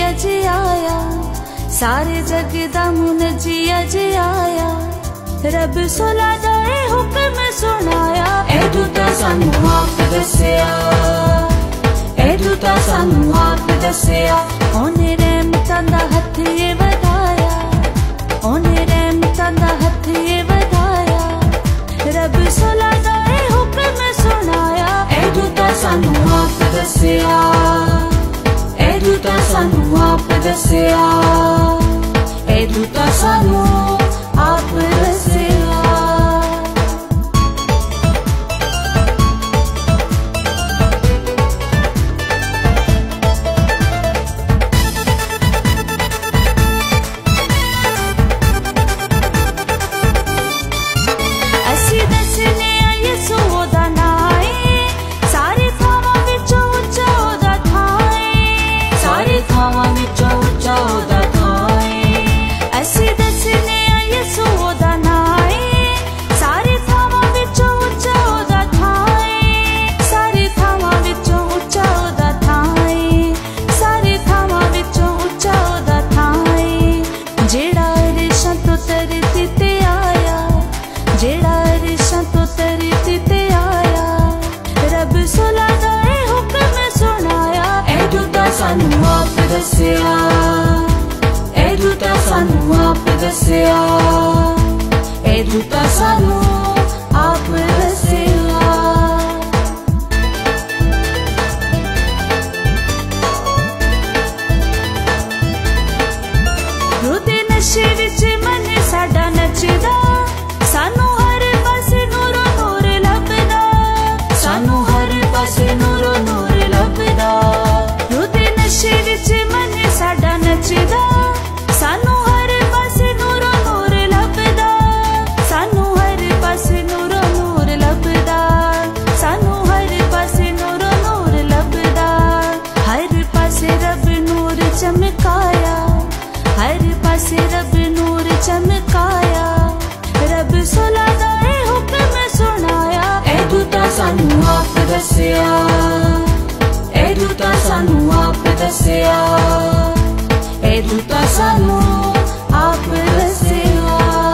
अज आया, सारे जग दा मुनजी अज आया। रब सुला दा हुक्म सुनाया, एडू तां सानू आप दस्सिया, एडू तां सानू आप दस्सिया। ओने रहमतां दा हथ ये वधाया, ओने रहमतां दा हथ ये वधाया। रब सुला दा हुक्म सुनाया, एडू तां सानू आप दस्सिया, एडू तां सानू आप दस्सिया, एडू तां सानू आप दस्सिया। सानू आप दस्सिया, एडू तां सानू आप दस्सिया, एडू तां सानू आप दस्सिया। रुदे नशे विच मन साडा नचदा, सानू हर पासे नूरो नूर लभदा, सानू हर पासे नूरो नूर लभदा। नशे विच मन साडा नचदा, सानू हर पासे नूरो नूर लभदा, सानू हर पासे नूरो नूर लभदा, सानू हर पासे नूरो नूर लभदा। हर पासे रब नूर चमकाया, हर पासे रब नूर चमकाया। रब सुला दा हुक्म सुनाया, एडू तां सानू आप दस्सिया, एडू तां सानू आप दस्सिया, एडू तां सानू आप दस्सिया।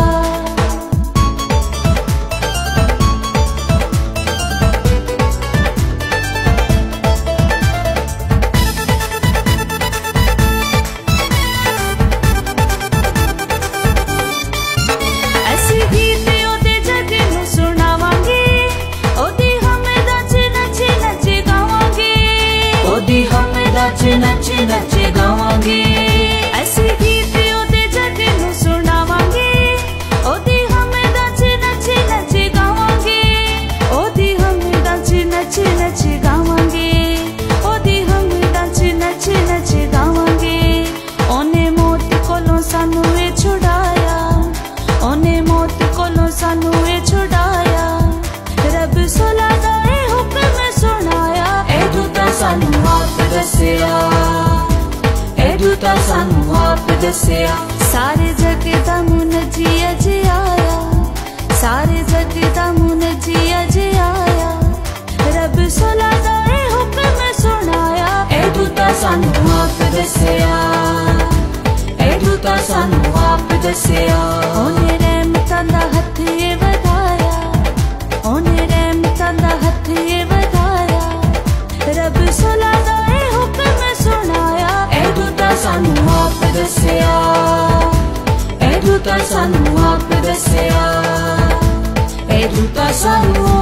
असी गीत ओदे जग नूं सुणावांगे, ओदी हमदा च नच नच गावांगे, ओदी हमदा च नच नच गावांगे। असी गीत ओदे जग नूं सुणावांगे, ओदी हमदा च नच नच गावांगे, ओदी हमदा च नच नच गावांगे, ओदी हमदा च नच नच गावांगे। ओने मौत कोलों सानू ए छुड़ाया, ओने मौत कोलों सानू ए छुड़ाया। रब सुला दा हुक्म सुनाया, एडू तां सानू आप दस्सिया, एडू तां सानू आप दस्सिया। सारे जग दा मुनजी अज आया, सारे जग दा मुनजी अज आया। रब सुला दा हुक्म सुनाया, एडू तां सानू आप दस्सिया, एडू तां सानू आप दस्सिया। ओने रहमतां दा हथ ये वधाया, ओने रहमतां दा हथ ये वधाया। रब सुला दा हुक्म सुनाया, एडू तां सानू आप दस्सिया, एडू तां सानू आप दस्सिया, एडू तां सानू